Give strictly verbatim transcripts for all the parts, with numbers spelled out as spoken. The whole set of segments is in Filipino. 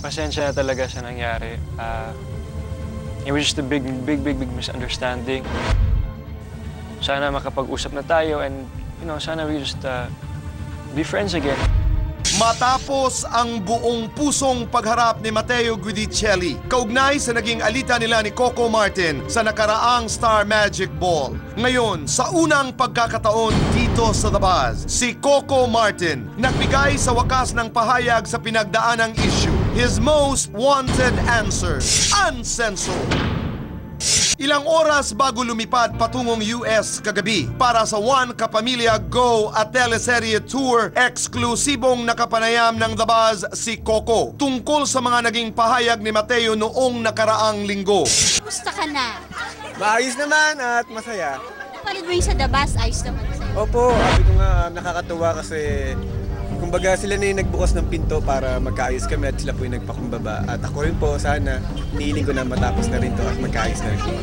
pasensya na talaga sa nangyari. Uh, it was just a big, big, big, big misunderstanding. Sana makapag-usap na tayo and, you know, sana we just uh, be friends again. Matapos ang buong pusong pagharap ni Matteo Guidicelli, kaugnay sa naging alita nila ni Coco Martin sa nakaraang Star Magic Ball. Ngayon, sa unang pagkakataon dito sa The Buzz, si Coco Martin nagbigay sa wakas ng pahayag sa pinagdaanang issue. His most wanted answer, uncensored. Ilang oras bago lumipad patungong U S kagabi para sa One Kapamilya Go at teleserye tour, eksklusibong nakapanayam ng The Buzz si Coco tungkol sa mga naging pahayag ni Matteo noong nakaraang linggo. Gusto ka na? Maayos naman at masaya. Napanood mo yung sa The Buzz, ayos naman sa'yo. Opo, sabi ko nga nakakatuwa kasi kumbaga sila na yung nagbukas ng pinto para magkaayos kami at sila po yung nagpakumbaba. At ako rin po, sana, niiling ko na matapos na rin to at magkaayos na rin po.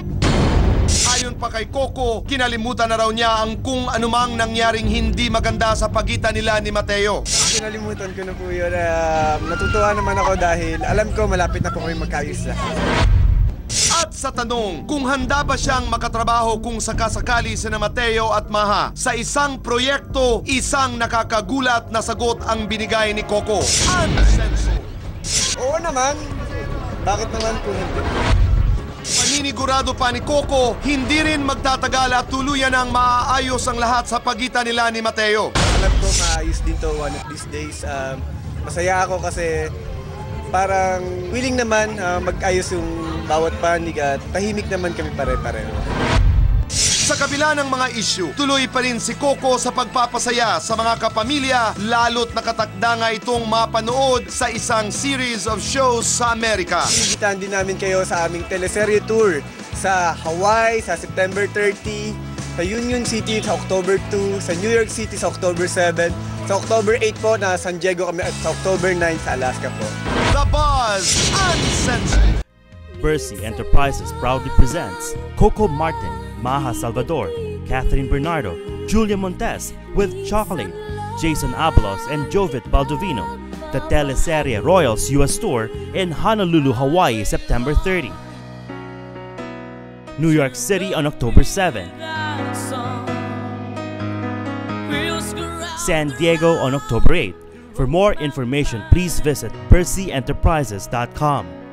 Ayon pa kay Coco, kinalimutan na raw niya ang kung anumang nangyaring hindi maganda sa pagitan nila ni Matteo. Kinalimutan ko na po yun. Uh, natutuwa naman ako dahil alam ko malapit na po kami magkaayos na. At sa tanong kung handa ba siyang makatrabaho kung sakasakali sina Matteo at Maha sa isang proyekto, isang nakakagulat na sagot ang binigay ni Coco. Uncensored. Oo naman. Bakit naman po hindi? Paninigurado pa ni Coco, hindi rin magtatagal at tuluyan ang maaayos ang lahat sa pagitan nila ni Matteo. Alam ko maayos din to one of these days. Um, masaya ako kasi parang willing naman uh, mag-ayos yung bawat panig at tahimik naman kami pare-pareho. Sa kabila ng mga issue, tuloy pa rin si Coco sa pagpapasaya sa mga kapamilya, lalo't nakatakda nga itong mapanood sa isang series of shows sa Amerika. Inimbitahan din namin kayo sa aming teleserye tour sa Hawaii sa September thirty, sa Union City sa October two, sa New York City sa October seven, sa October eight po na San Diego kami at sa October nine sa Alaska po. The Buzz Uncensored. Bercy Enterprises proudly presents Coco Martin, Maha Salvador, Catherine Bernardo, Julia Montes with Chocolate, Jason Abalos and Jovit Baldovino. The teleserye Royals U S Tour in Honolulu, Hawaii, September thirtieth. New York City on October seventh. San Diego on October eighth. For more information, please visit bercy enterprises dot com.